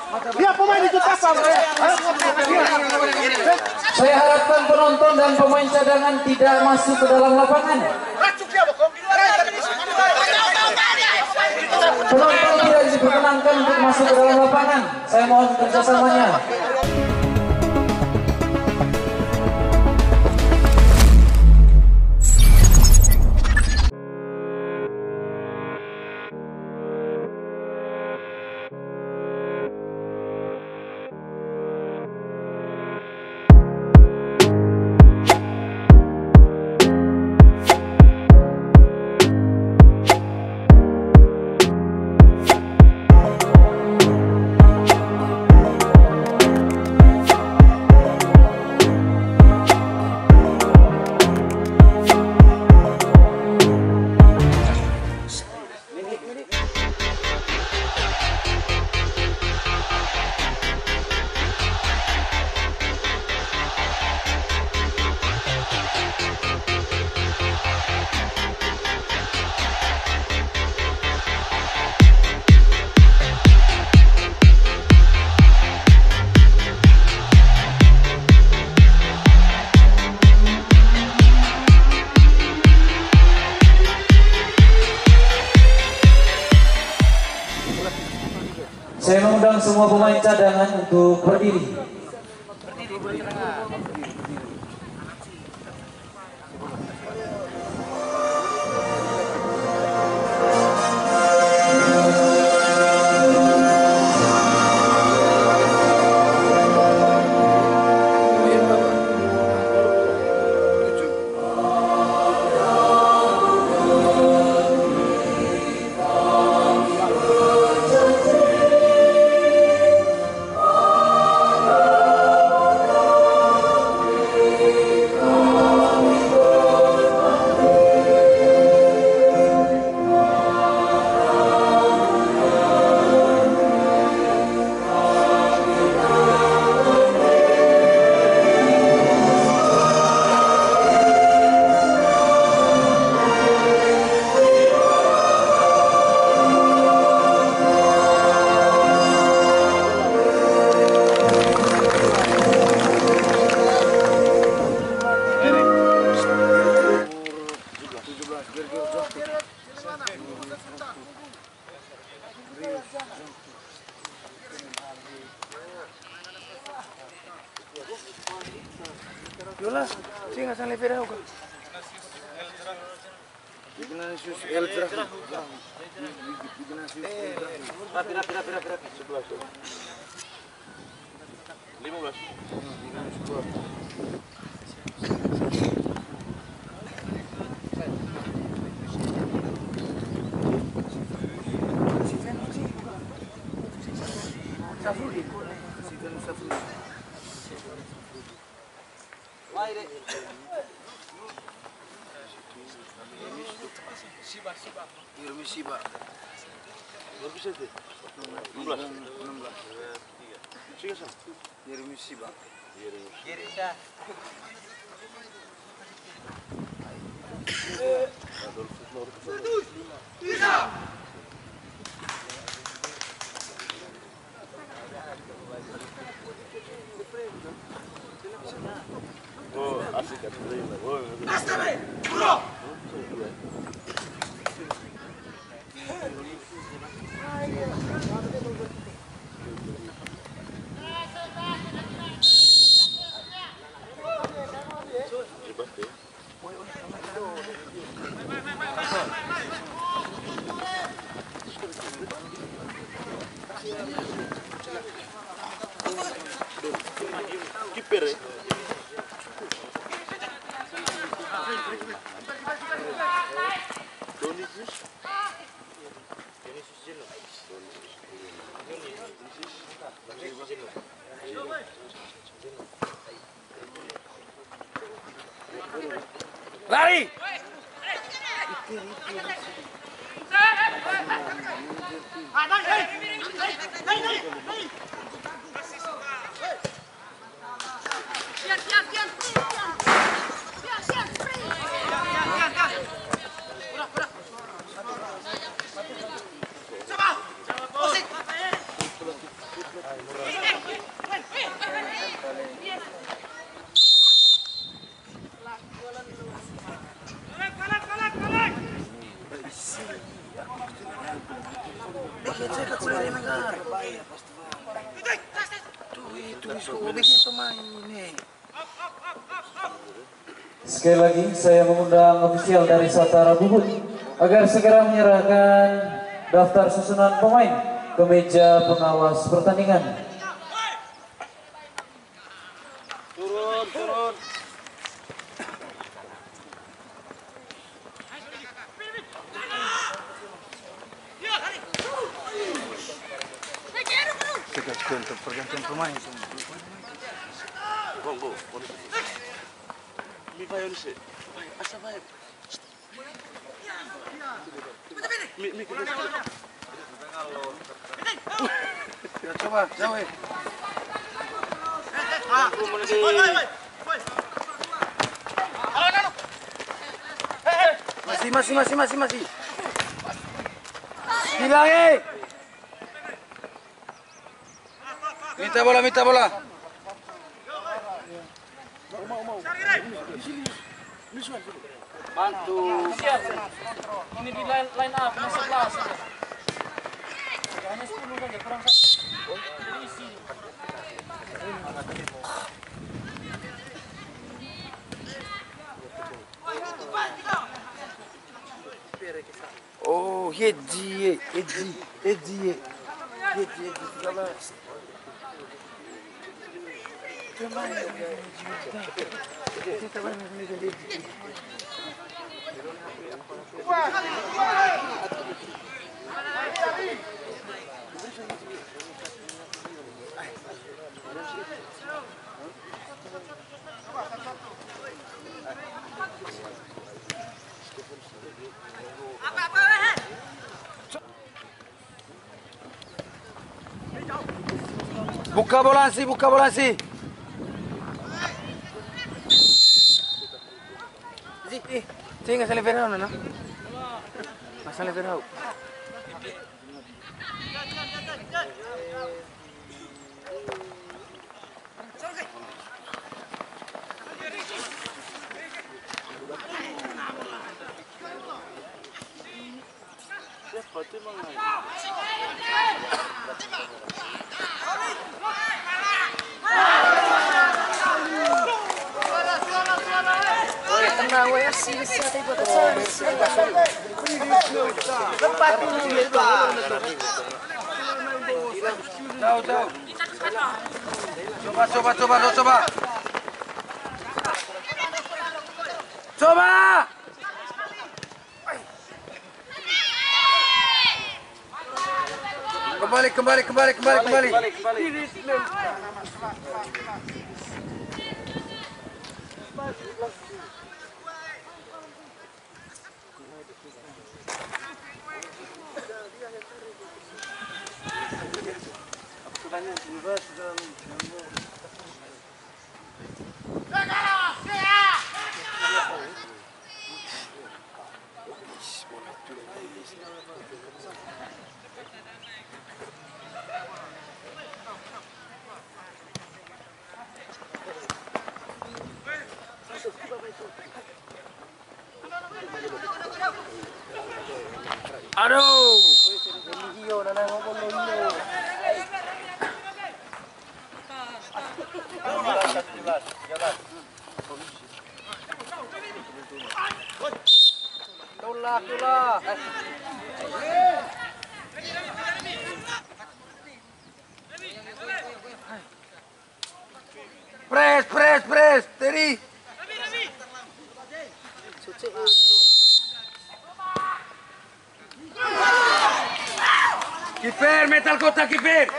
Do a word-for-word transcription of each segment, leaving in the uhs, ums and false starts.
Dia pemain itu apa? Saya harapkan penonton dan pemain cadangan tidak masuk ke dalam lapangan. Penonton tidak diperkenankan untuk masuk ke dalam lapangan. Saya mohon kerjasamanya. Saya mengundang semua pemain cadangan untuk berdiri. Yola, sí, nggak salah level aku. Rapi, rapi, rapi, rapi, rapi. Sebelah tuh. Lima belas. Siba, siba. Irmi siba. Berapa sih itu? enam belas. enam belas. Siapa sih? Irmi siba. Irmi. Irisa. Bisa. Oh, asik kan ini. Oh, bro. Kiper ya? Donisius? Lari! Bikin saya kecil dari negara. Tuh itu disuruh bikin pemain ini. Sekali lagi saya mengundang ofisial dari Satara Bubut agar segera menyerahkan daftar susunan pemain ke meja pengawas pertandingan. Turun, turun. Kita untuk pergantian pemain semua. Bong, bong. Mi payo ni asa ba? Mi mi kita. Ya coba, jauh. Ah, Masih, masih, masih, masih, masih. Hilang eh. Minta bola, minta bola. bantu. Ini di line, line up, di sebelah saja. Hanya sepuluh saja, kurang satu. Jadi isi. Oh, Hedji, Hedji, Hedji, Hedji, tiga belas. Buka bola sih, buka bola sih. Eh, sí, nggak salah Ferrao, no? Nggak salah Ferrao. Tenang, weh, sih, sih, tapi buat saya. Lepas dulu, lepas. Jauh, jauh. Coba, coba, coba, coba. Coba. Kembali, kembali, kembali, kembali, kembali. Aduh. Tolak, tolak. Press, press, press. Steady. Kiper, metal kota kiper.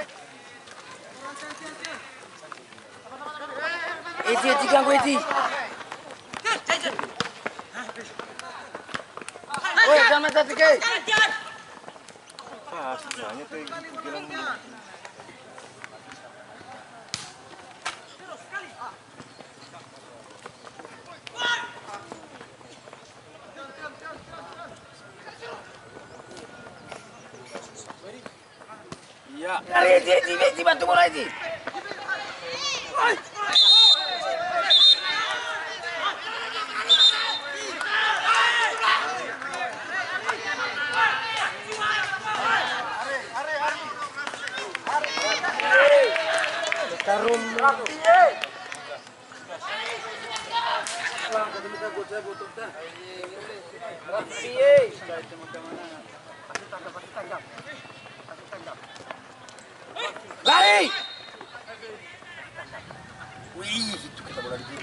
Eji, Eji ganggu Eji. Woi, jangan metal tiga. Ah, susahnya tuh bilang. Iya. Lari Eji, Eji, Eji, bantu bola Eji. Tarum. Lari. Wih, itu kita bola di.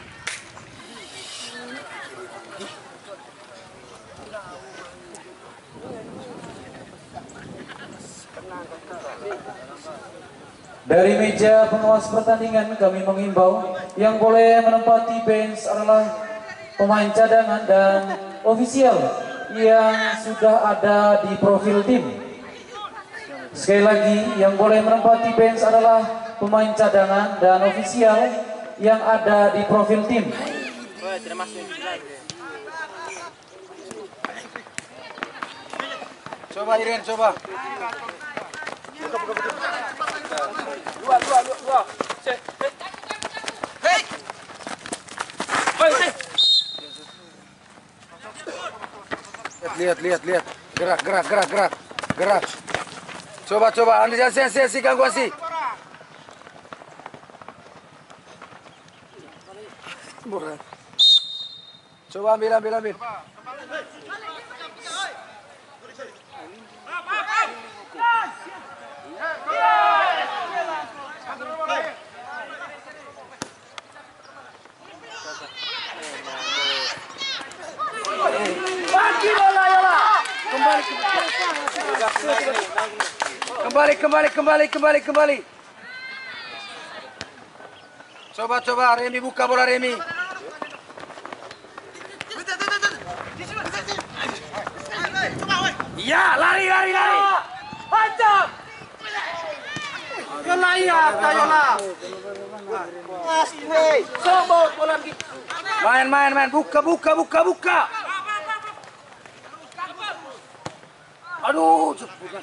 Dari meja pengawas pertandingan kami mengimbau yang boleh menempati bench adalah pemain cadangan dan ofisial yang sudah ada di profil tim. Sekali lagi, yang boleh menempati bench adalah pemain cadangan dan ofisial yang ada di profil tim. Coba Iren, coba. Dua, dua, dua, dua. Hei. Hei. Lihat, lihat, lihat. Gerak, gerak, gerak, gerak. Gerak. Coba, coba. Andi Asi, Asi, Asi, ganggu Asi. Coba ambil, ambil, ambil. Bagi bola Yola. Kembali, kembali, kembali, kembali, kembali, kembali. Coba, coba, Remi buka bola Remi. Ya, lari, lari, lari. Hancur. Yola iya, Yola. Sobot bola gitu. Main, main, main. Buka, buka, buka, buka. Aduh,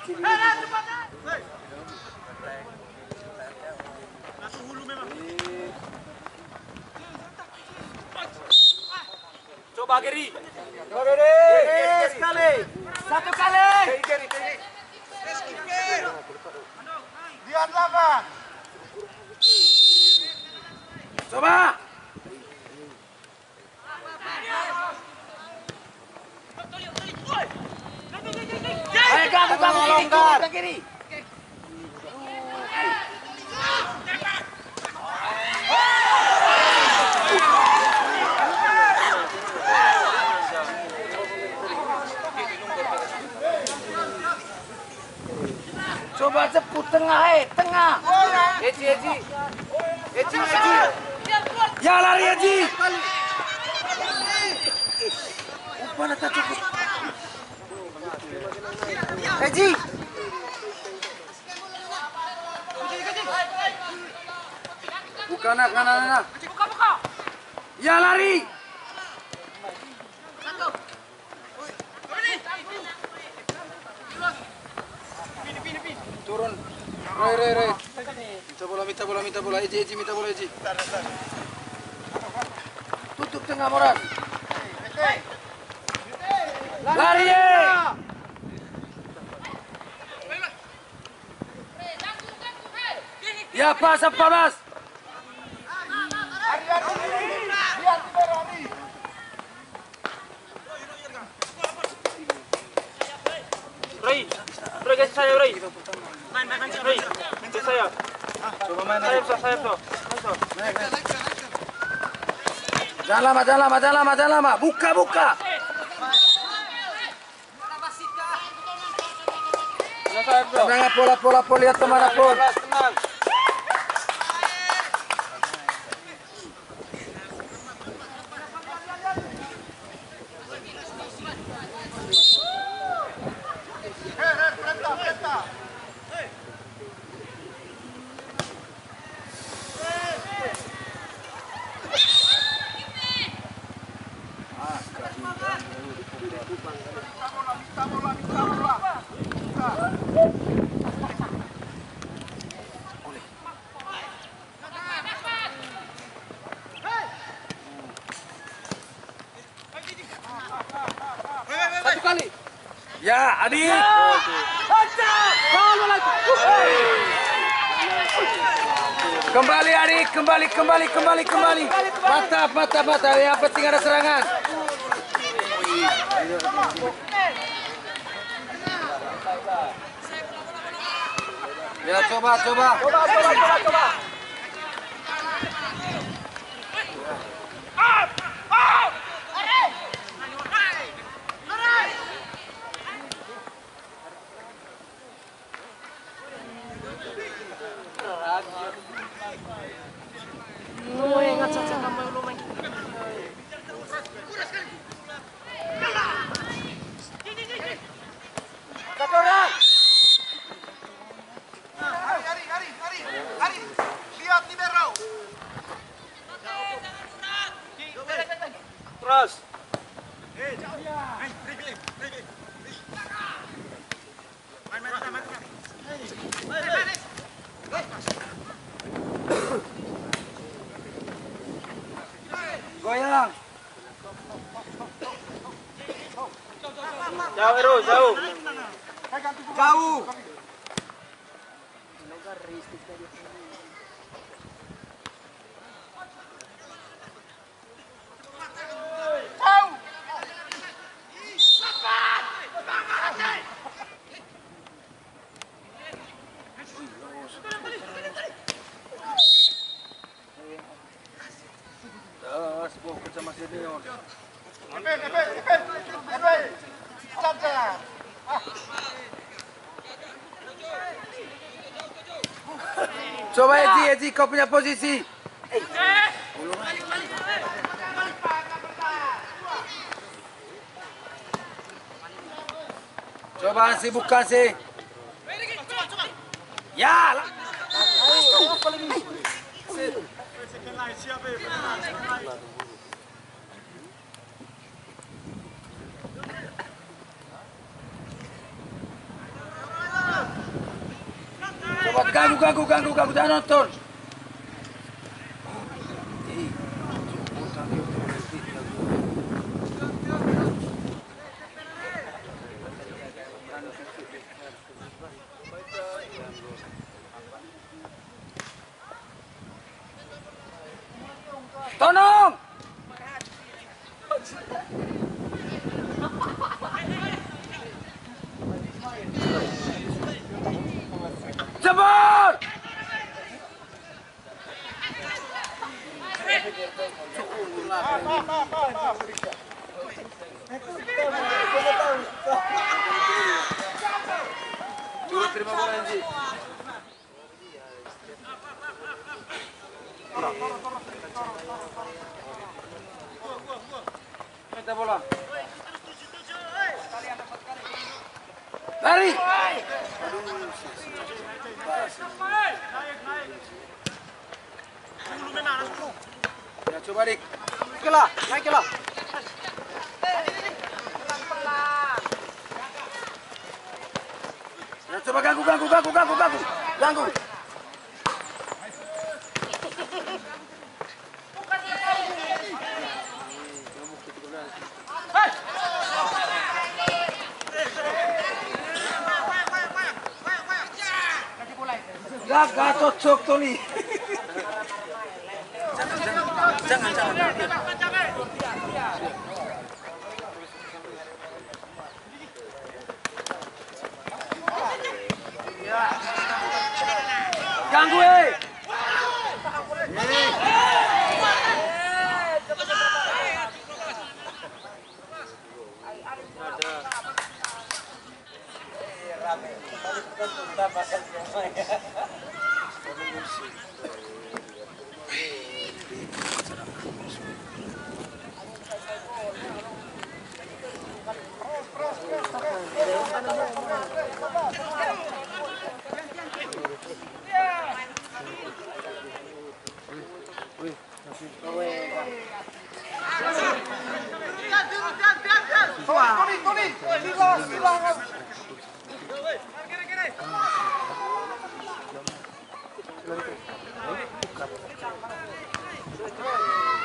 Coba Geri. Coba Geri. Sekali. Satu kali. Geri, Geri. Lihat belakang. coba. Ayo kamu kamu longgar. Kiri. Coba ceput tengah, eh tengah. Eji, Eji, Eji, Eji. Ya lari Eji. Mana tak cukup? Eji. Buka nak, nak, nak, nak. Buka, buka. Ya lari. Turun. Rai, rai, rai. Minta bola, minta bola, minta bola. Eji, Eji, minta bola Eji. Tutup tengah Moras. Lari. Ya pas empat belas. Rai, Rai kasih saya Rai. Main, main, main, Rai. Kasih saya. Coba main. Sayap, so, sayap, so. Jangan lama, jangan lama, jangan lama, jangan lama. Buka, buka. Tenang, pola, pola, pola, lihat kemana pun. Tenang. Ya, Adi. Kembali Adi, kembali, kembali, kembali, kembali. Mantap, mantap, mantap. Yang penting ada serangan. Ya, coba, coba. Coba, coba, coba, coba. Lumay, ingat saja kamu lumay. Satu orang. Hari, hari, hari, hari, hari. Lihat libero. Terus. Main, main, main, main. Goyang. Jauh, Ero, jauh. Jauh. Das, bukan sama senior. Epen, epen, epen, epen. Lancar. Coba Eji, Eji kau punya posisi. Coba sibukkan sih. Ya lah. Coba ganggu, ganggu, ganggu, ganggu, jangan nonton. Tolong. Jebol. Dulu terima bola Enji. Minta bola. Lari. Ya coba dik. Naiklah, naiklah. Ya coba ganggu, ganggu, ganggu, ganggu, ganggu, ganggu. Gak cocok Tony. Jangan, jangan, jangan. Ganggu eh. Tony, Tony, hilang, hilang.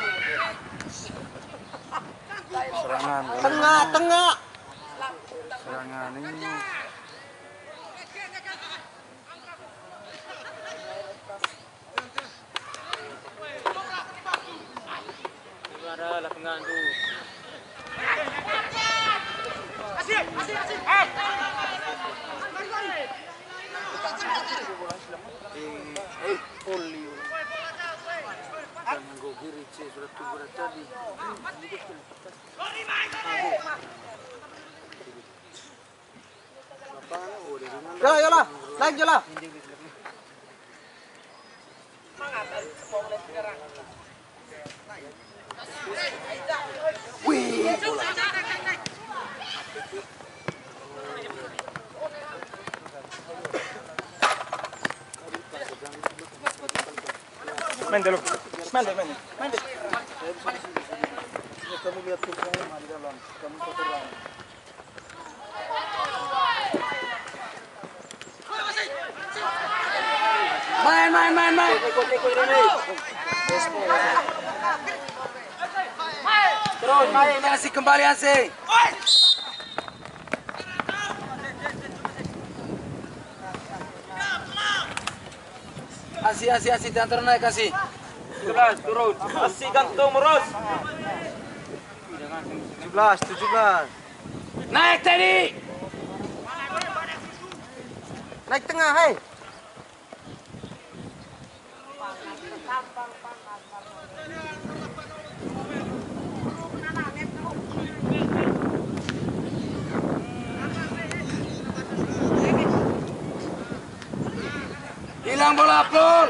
Tengah, tengah. Serangan ini. Ada lapangan tu. Asik, asik, asik. Eh, Oli. Jangan go kiri, sudah tunggu tadi. Yalah, yalah. Naik jalan. Wih, bola. Main dulu. Main deh, main. Main deh. Kamu lihat kursinya di dalam. Kamu kotor lagi. Main, main, main, main. Terus main, asik kembali asik. Asik, asik, asik, jangan turun naik asik. sebelas turun. Asik gantung merus. tujuh belas, tujuh belas. Naik tadi. Naik tengah, hei. Hilang bola, Plul.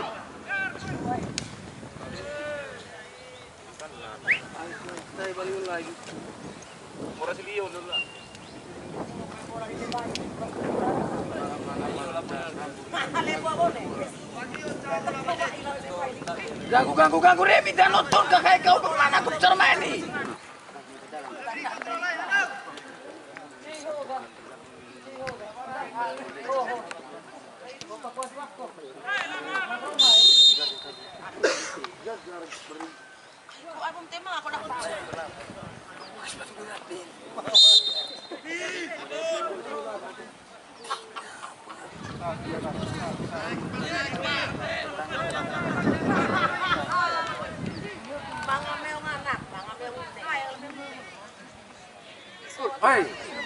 Ganggu, ganggu, ganggu, Remi dan nonton ke kayak kau kemana aku bicara main nih. Hei.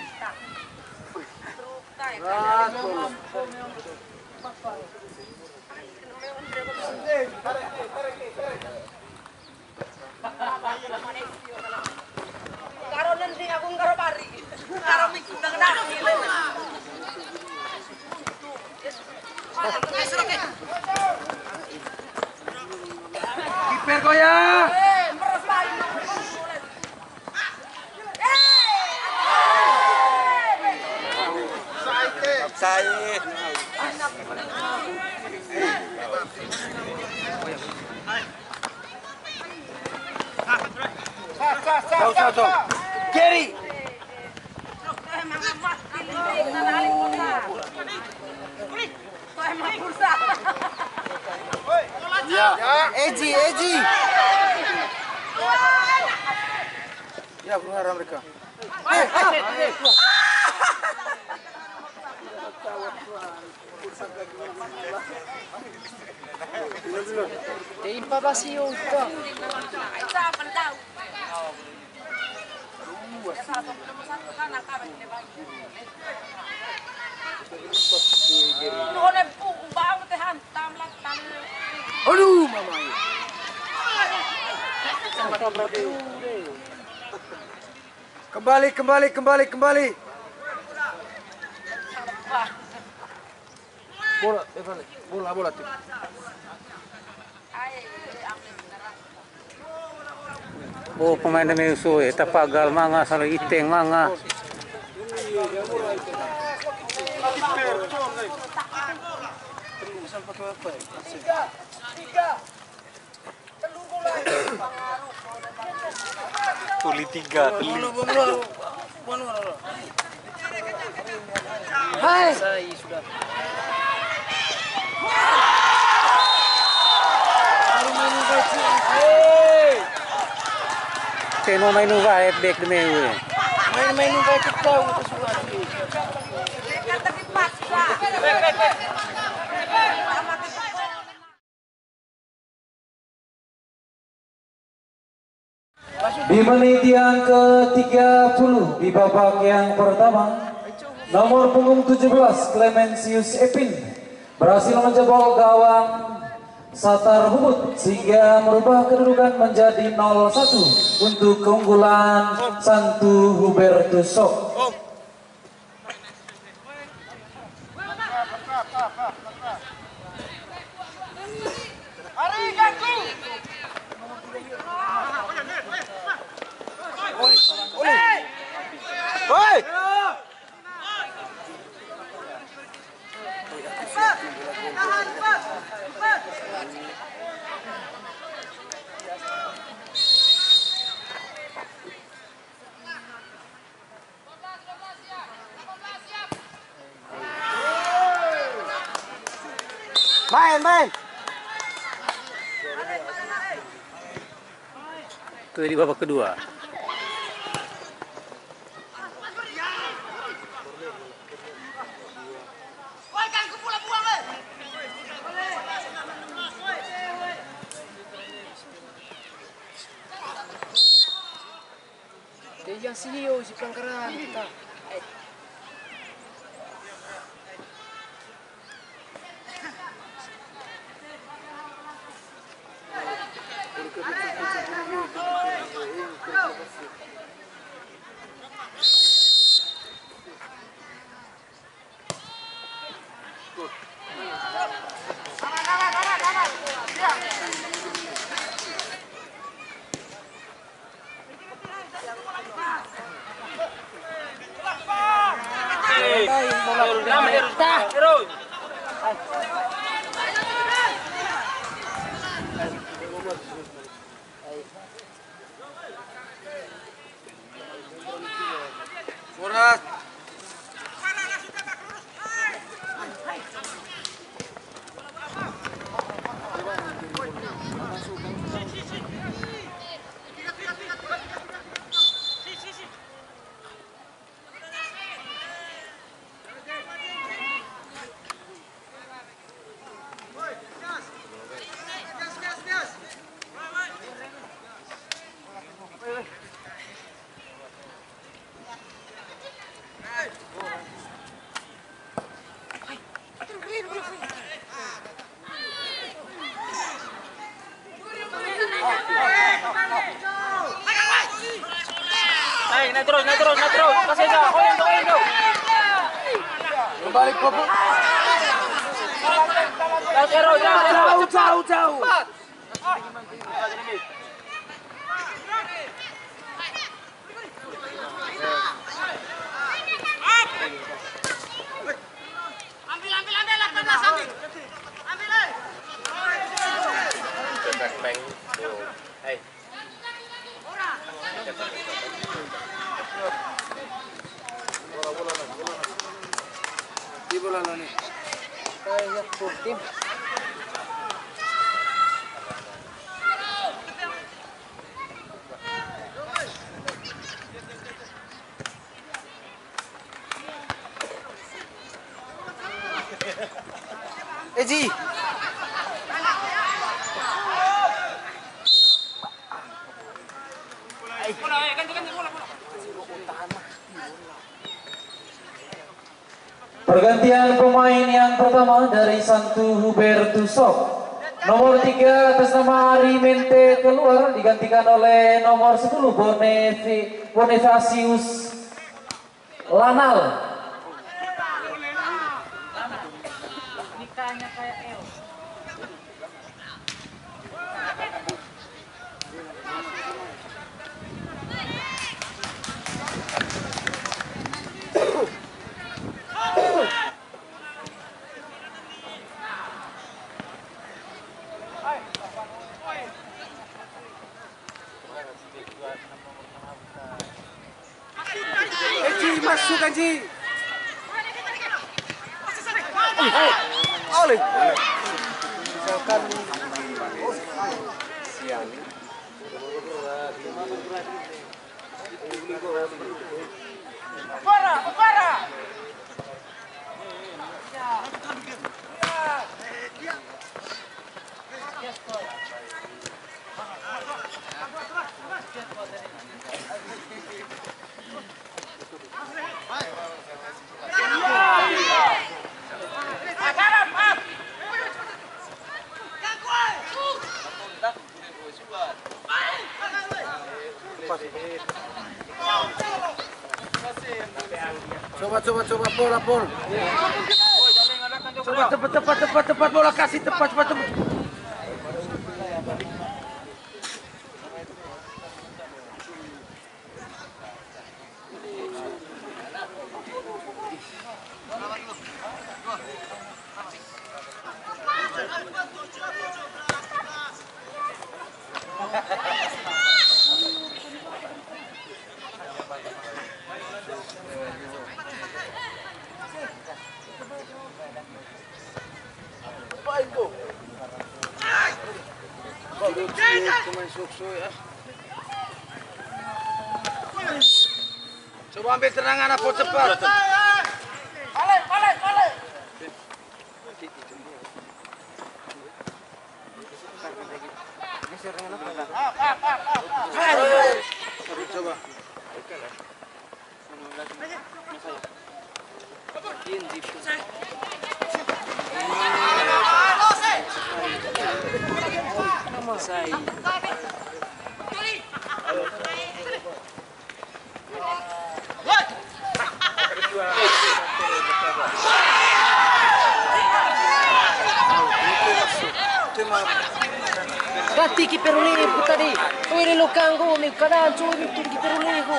Karo nanti aku karo pari. Karo minggu nang nang. Kiper goyang. Eh, meres pari. Saya. Jauh, jauh, jauh. Kiri. Ya. Eji, Eji. Ya, berharap mereka. Tempa vacío. Aduh, mama. Kembali, kembali, kembali, kembali. Bola, bola, bola. Tuh. Oh, pemain demi usuh, eta pagal manga, selalu iteng manga. Tuli tiga. Hai. Sudah. Teno main uva, back demi uwe. Main-main kayak kita untuk suka. Kata dipaksa. Di menit yang ke tiga puluh di babak yang pertama, nomor punggung tujuh belas Clemencius Epin berhasil menjebol gawang Satar Hubud sehingga merubah kedudukan menjadi nol satu untuk keunggulan Santu Hubertus Sok. Hoi! Main, main. Itu di babak kedua. Dia yang C E O si pelanggaran kita. Murat. Naik, naik terus, naik terus, naik terus. Kasih aja, koin tuh, koin tuh. Kembali ke babak. Jauh, jauh, jauh. Jauh, jauh, jauh. Ambil, ambil, ambil, delapan belas ambil. Ambil, eh. Hey. Di bola lo nih. Kayak full tim. Eji. Pergantian pemain yang pertama dari Santu Hubertus Sok. Nomor tiga atas nama Arimente keluar digantikan oleh nomor sepuluh Bonevi, Bonifacius Lanal. Nikahnya kayak El. Eji masuk Eji. Oleh. Misalkan siang. Para, para. Coba coba coba bola bola. Coba cepat cepat cepat cepat bola kasih tepat cepat cepat. Coba ambil tenangan apa cepat. Balik, balik, balik. Coba. Ganti kiper uligo tadi. Uy, lukango, may kanan, cuy, itu kiper uligo.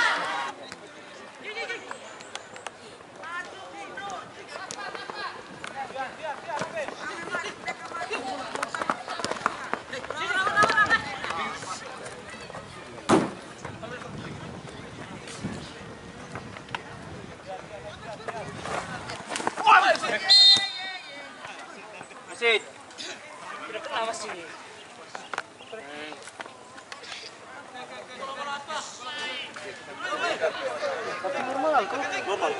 Masih. Tidak pernah masih. Tapi normal kan? Normal.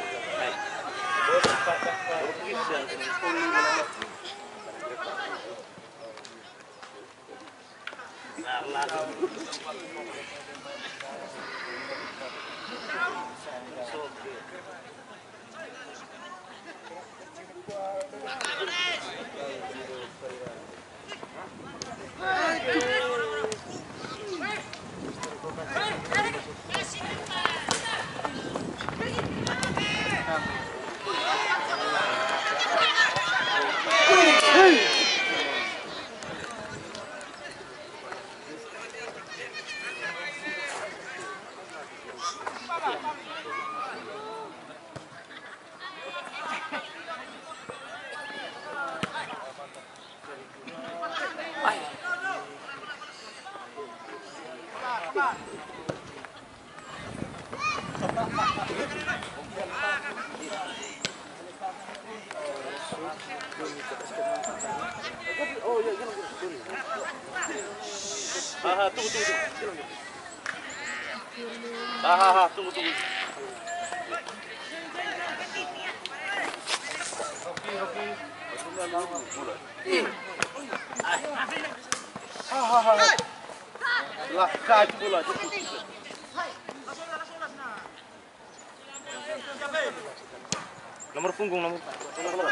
Haha, tunggu, tunggu, tunggu. Haha, tunggu, tunggu. Haha. Lah, kaki bola. Nomor punggung, nomor. Nomor, nomor.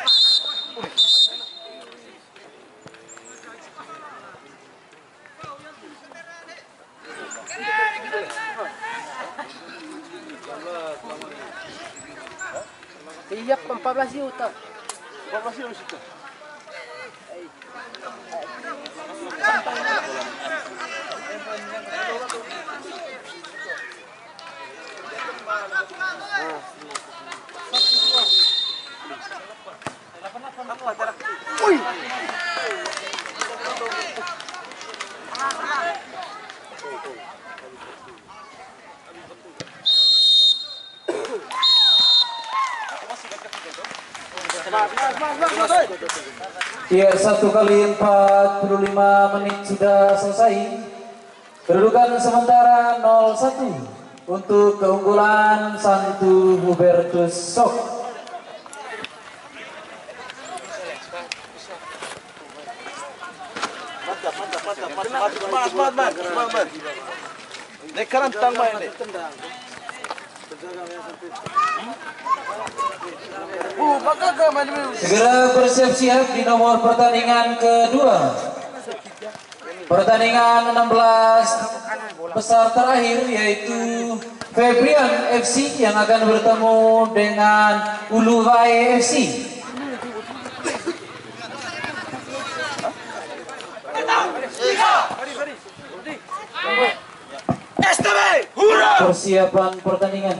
Tiyak empat belas juta. empat belas juta. Wih. Ya, satu kali empat puluh lima menit sudah selesai. Kedudukan sementara nol satu. untuk keunggulan Santu Hubertus Sok. Mantap, mantap, mantap, mantap, semangat, semangat, semangat. Naik kerantang main nih. Uh, bakal gak main dulu. Segera bersiap-siap di nomor pertandingan kedua. Pertandingan enam belas besar terakhir yaitu Febrian F C yang akan bertemu dengan Uluwai F C. Persiapan pertandingan.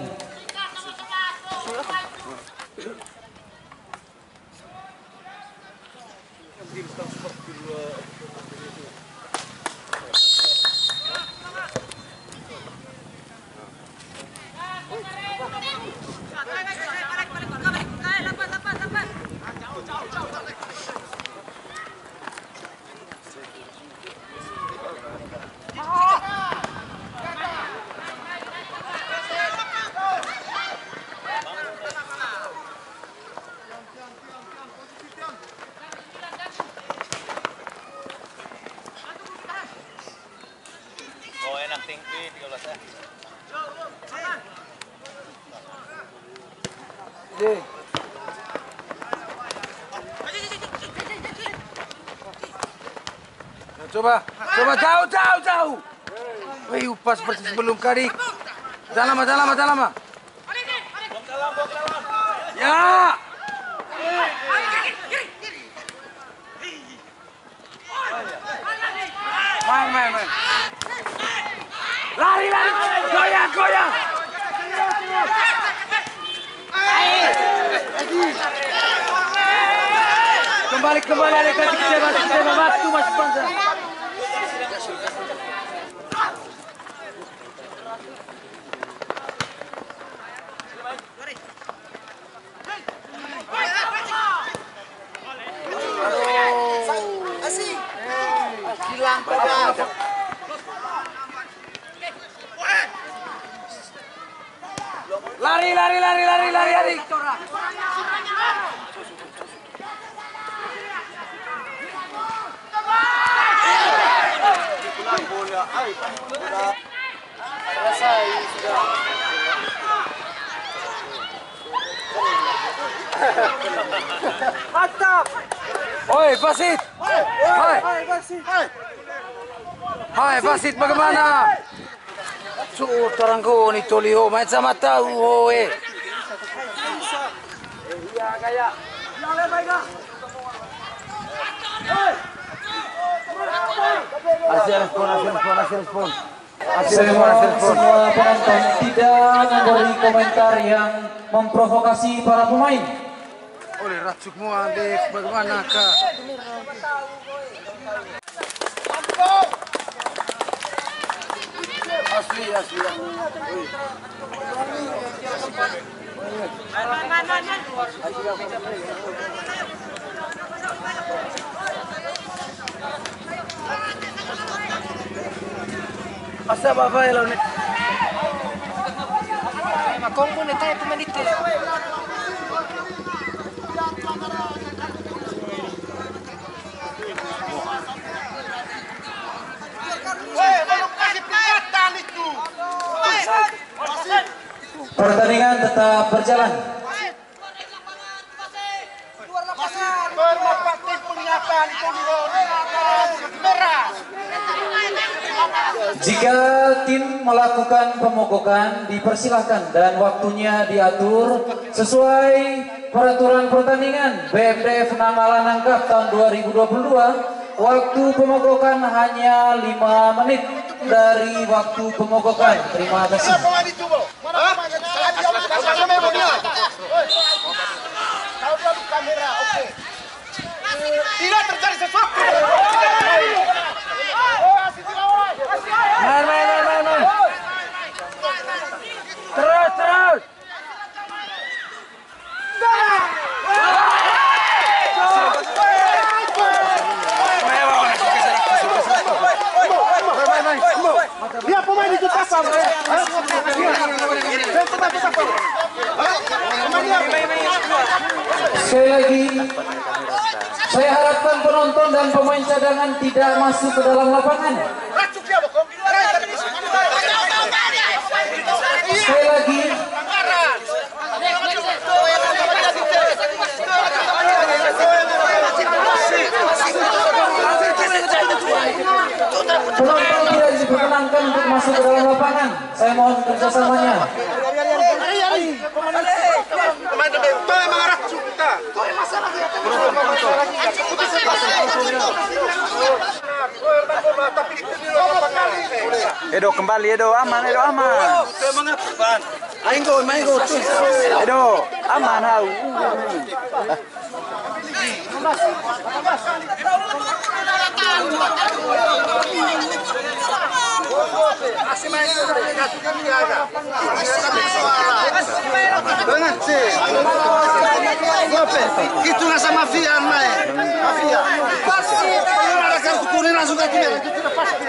Coba, coba jauh, jauh, jauh. Wih, upas seperti sebelum kali. Jangan lama, jangan lama, jangan lama. Ya. Main, main, main. Lari, lari. Goyang, goyang. Kembali, kembali, ada kaki kita masih kita waktu masih panjang. Lari, lari, lari, lari, lari, lari. Selesai sudah. Mantap. Oi, Basit. Hai. Hai, Basit bagaimana? Suur tarangko ni Tolio, main sama tahu, oi. Iya, kayak. Asih respon, asih respon, asih respon. Semua, semua penonton tidak memberi komentar yang memprovokasi para pemain. Oleh racuk mua dek bagaimana kak? Asli, asli. Asa baba ya lawan. Makong pun itu itu menit. Pertandingan tetap berjalan. Jika tim melakukan pemogokan dipersilahkan dan waktunya diatur sesuai peraturan pertandingan B M D F Nangala Nangkap tahun dua ribu dua puluh dua. Waktu pemogokan hanya lima menit dari waktu pemogokan. Terima kasih. Tidak terjadi sesuatu. Main, main, main, main, main. Terus, terus. Dia pemain itu pasang. Sekali lagi, saya harapkan penonton dan pemain cadangan tidak masuk ke dalam lapangan. Sekali lagi, penonton tidak diperkenankan untuk masuk ke dalam lapangan. Saya mohon kerjasamanya. Edo kembali, Edo aman, Edo aman. Ainggo, mainggo. Edo aman hau. Itu rasa mafia, Mai. Mafia. Kalau ada kartu kuning langsung kaki merah. Itu sudah pasti.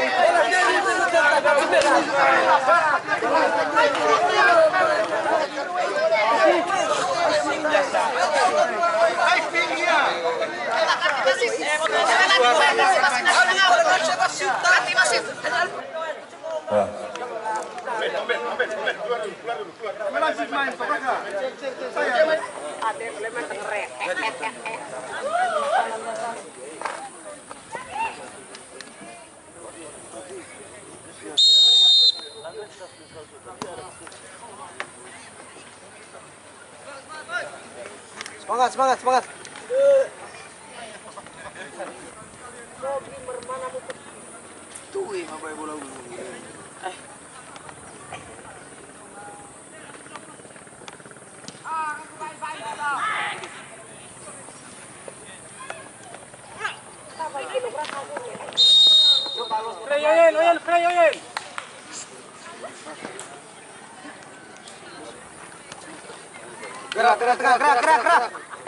Semangat, semangat, semangat. Oyen, oyen, frey, oyen. Gerak, gerak, gerak, gerak, gerak, gerak.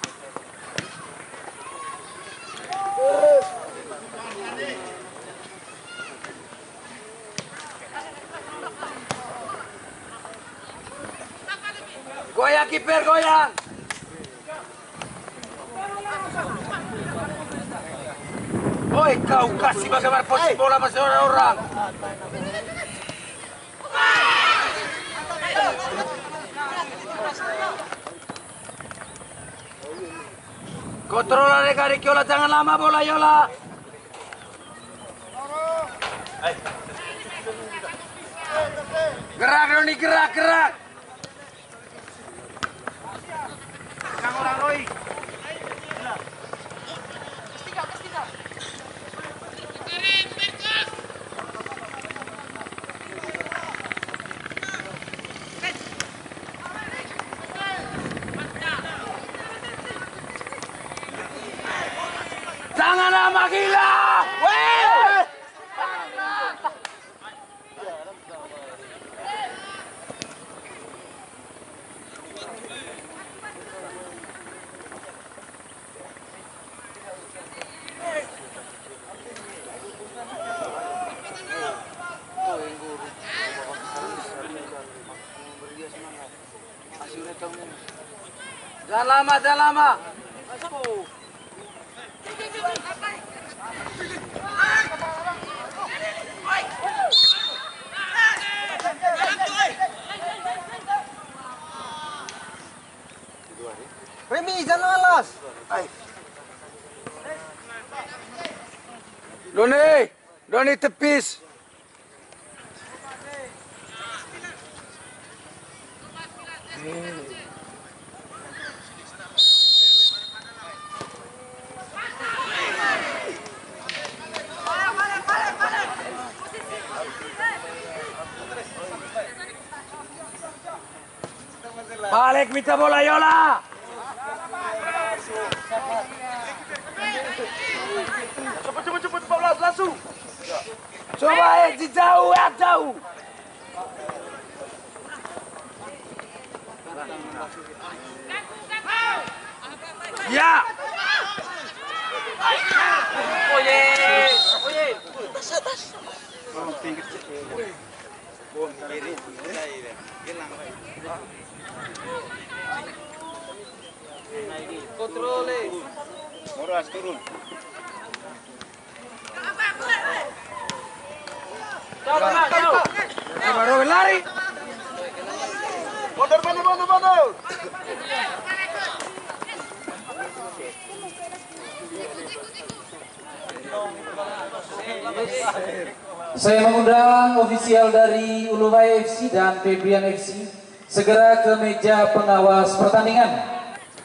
Goyang kiper, goyang. Oi, kau kasih bagaimana posisi bola masih orang-orang. Kontrol adik-adik Yola, jangan lama bola Yola. Gerak Roni, gerak, gerak. Yang orang Roy. Jangan lama gila. Weh. Jangan lama, jangan lama. Remi, jangan alas. Doni, Doni tepis. Balik minta bola Yola. Cepet cepet cepet bola langsung. Coba eh di jauh ya jauh. Ya. Oye, oye. Kontrole. Moras turun. Baru lari. Mundur, mundur, mundur, mundur. Saya mengundang ofisial dari Uluwai F C dan Febrian F C segera ke meja pengawas pertandingan.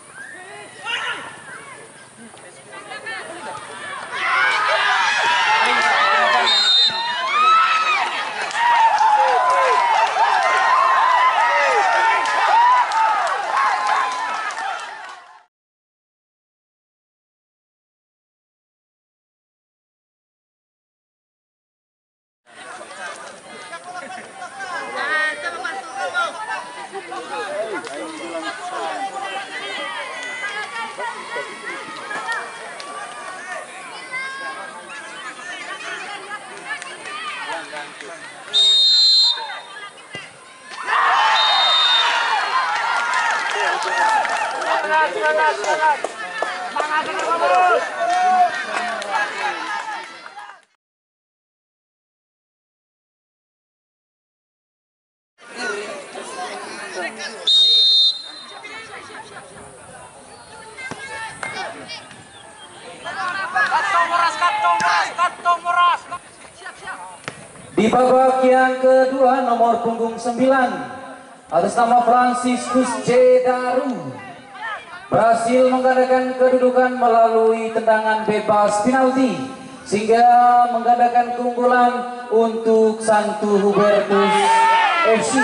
Di babak yang kedua nomor punggung sembilan atas nama Franciscus J. Daru berhasil menggandakan kedudukan melalui tendangan bebas penalti sehingga menggandakan keunggulan untuk Santo Hubertus F C.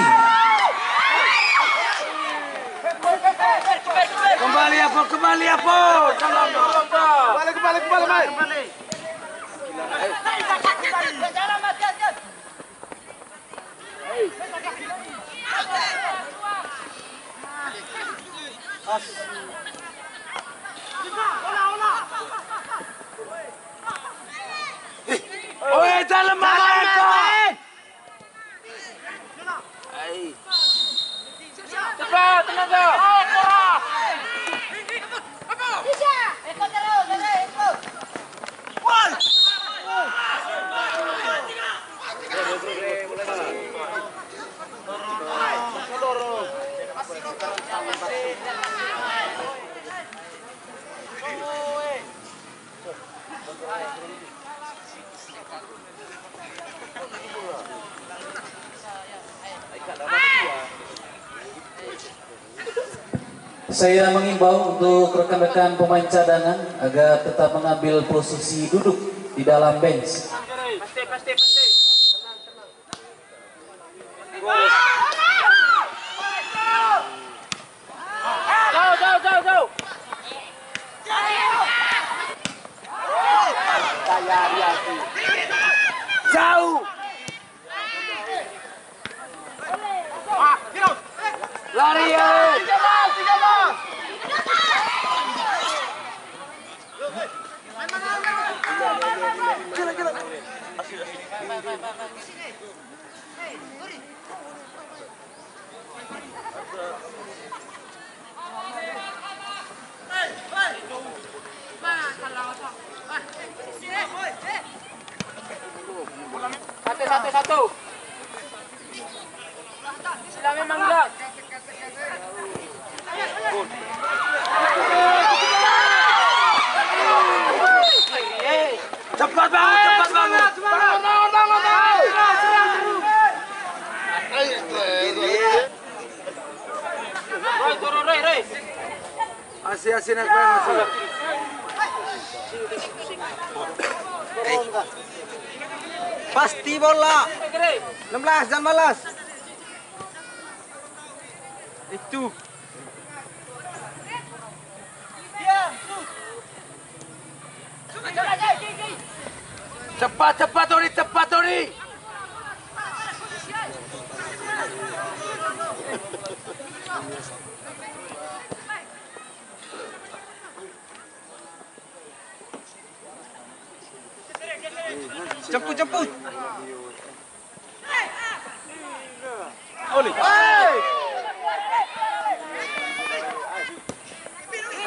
Kembali apa? Kembali apa? Kembali, kembali, kembali, kembali. Oi, dalam mana itu? Cepat, tenaga. Saya mengimbau untuk rekan-rekan pemain cadangan agar tetap mengambil posisi duduk di dalam bench. Pasti, pasti, pasti. Jauh, jauh, jauh, jauh. Jauh. Lari ya. Satu, satu, satu. Silangin mangga. Cepat bangun, cepat bangun. Bangun, bangun, bangun, bangun. Roy, turun, Roy, Roy. Asyik-asyik nak bangun. Pasti bola. enam belas, jangan malas. Itu. Cepat, cepat, Tori, cepat, Tori. Jemput, jemput. Oli. Hey!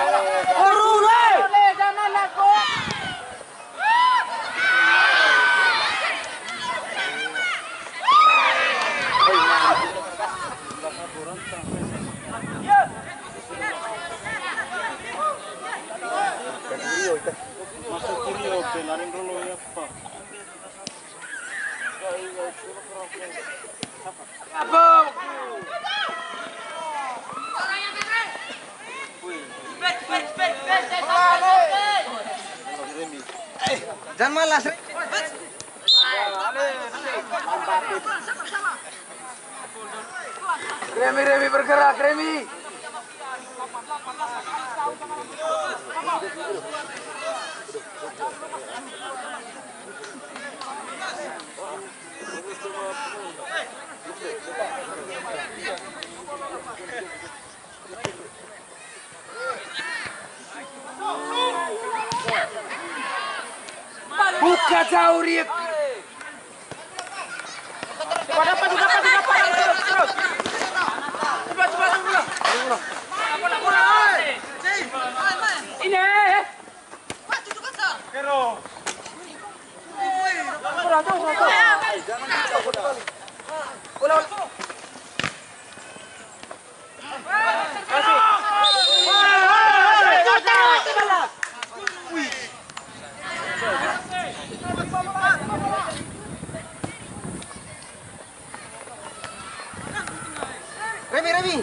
Jangan malas. Remi, Remi bergerak, Remi. Buka jauh, Riek. Dapat, dapat, dapat, dapat. Terus, terus. Cepat, cepat. Ini. Kero. Kurang tahu, kurang tahu. Ulang. Kasih. Remi, Remi.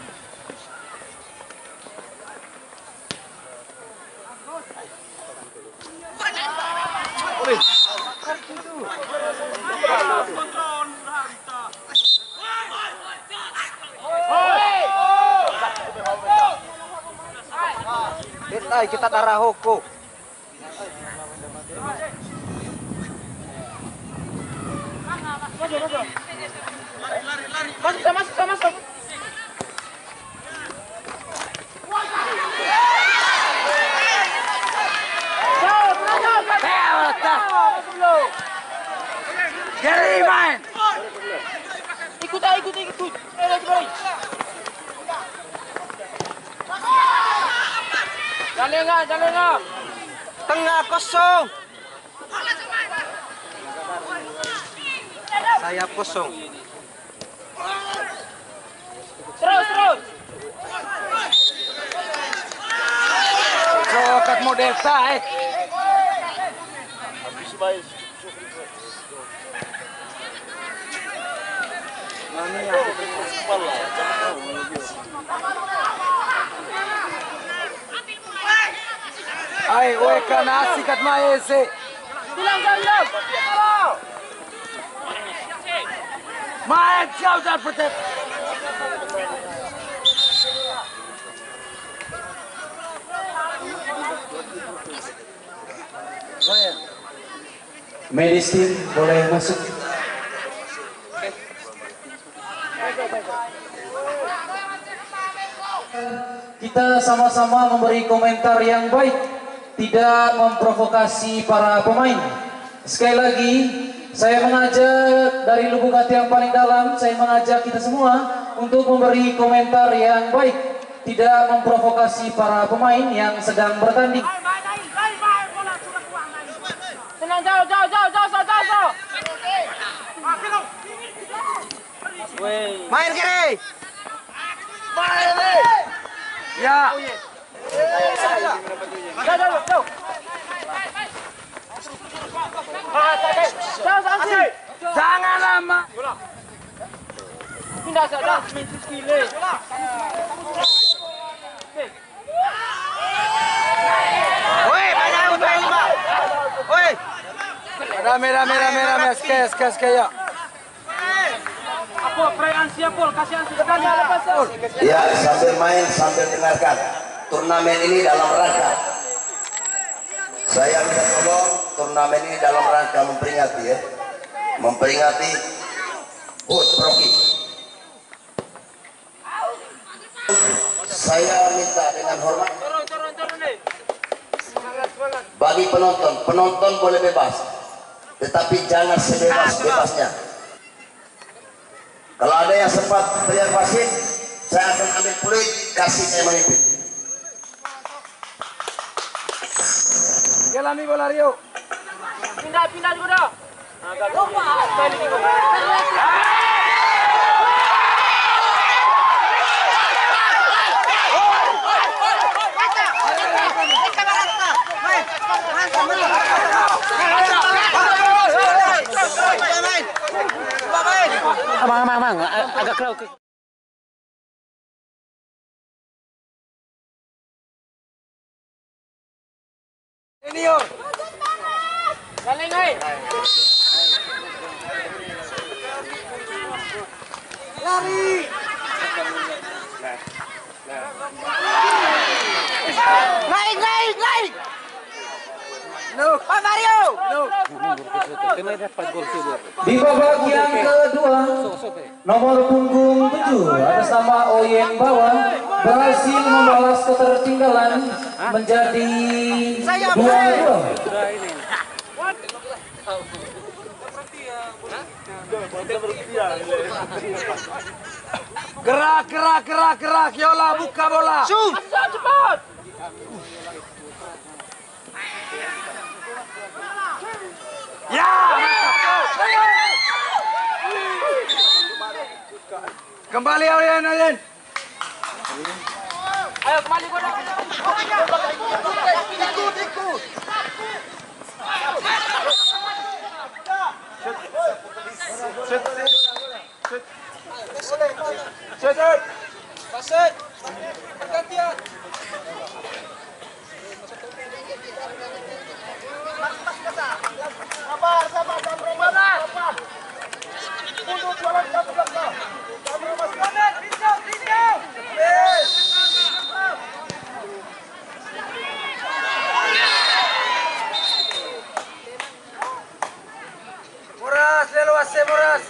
Kita kita darah hoko. Masuk, masuk, masuk. Gary main. Ikut, ah, ikut, ikut. Eh, lagi balik. Jangan lengah, jangan lengah. Tengah kosong. Saya kosong. Terus, terus. Cokat model saya. Ay, oe kana sikat maese. Bilang, bilang. Main jauh dan petet. Medis team boleh masuk. Kita sama-sama memberi komentar yang baik, tidak memprovokasi para pemain. Sekali lagi, saya mengajak dari lubuk hati yang paling dalam, saya mengajak kita semua untuk memberi komentar yang baik, tidak memprovokasi para pemain yang sedang bertanding. Tenang, jauh, jauh, jauh, jauh, jauh, jauh. Main kiri. Main kiri. Ya. Jauh, jauh, jauh. Jauh, jauh, Jangan lama. pindah saja, main sekali. Woi, banyak udah lima. Woi. Rame, rame, rame, rame. Sekali, sekali, sekali ya. Apa perayaan siap pol, kasih ansi sekali lepas pol. Ya, sambil main sambil dengarkan. Turnamen ini dalam rangka, saya minta tolong, turnamen ini dalam rangka memperingati ya, memperingati H U T Proki. Saya minta dengan hormat Turun, turun, turun nih. bagi penonton, penonton boleh bebas, tetapi jangan sebebas-bebasnya. Kalau ada yang sempat teriak wasit, saya akan ambil peluit, kasih saya memimpin. Gelami bola Rio. Pindah, pindah juga dah. Lupa. Amang, amang, amang. Agak kelau ke. Senior. Galing, oi. Lari. Naik, naik, naik. No. Pak Mario. No. Di babak yang kedua, nomor punggung tujuh atas nama Oyen Bawang berhasil membalas ketertinggalan menjadi dua dua. Gerak, gerak, gerak, gerak. Yola buka bola. Shoot. Cepat. Ya. Kembali Oyen, Oyen. Ayo kembali gua dah. Ikut, ikut. Shoot. Pasir. Pergantian. Sabar, sabar, sabar. Sabar. Mundur jalan ke belakang. Sabar, Mas. Kanan, Rizal, Rizal. Yes. Moras, leluase Moras.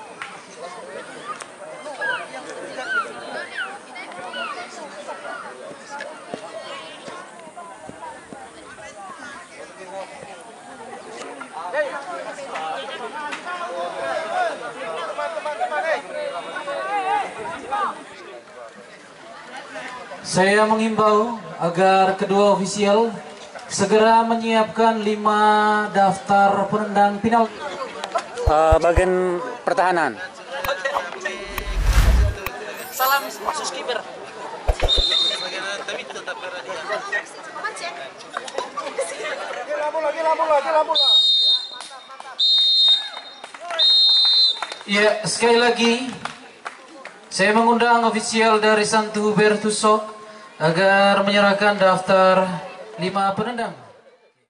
Saya menghimbau agar kedua ofisial segera menyiapkan lima daftar penendang final. Uh, bagian pertahanan. Salam khusus kiper. Ya, sekali lagi saya mengundang ofisial dari Santo Hubertus agar menyerahkan daftar lima penendang.